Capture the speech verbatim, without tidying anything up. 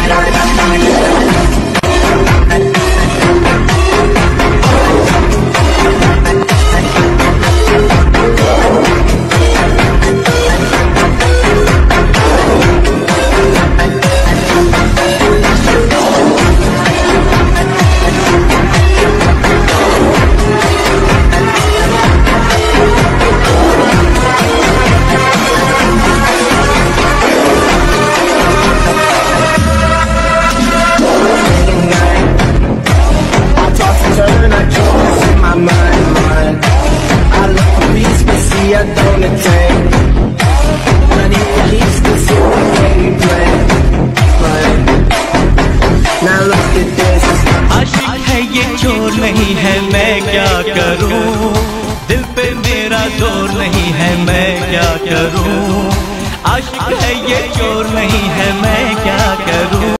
I don't attain. Money police can see the game we play, play. Now look at this. आशिक है ये चोर नहीं है, मैं क्या करूं? दिल पे मेरा जोर नहीं है, मैं क्या करूं? आशिक है ये चोर नहीं है, मैं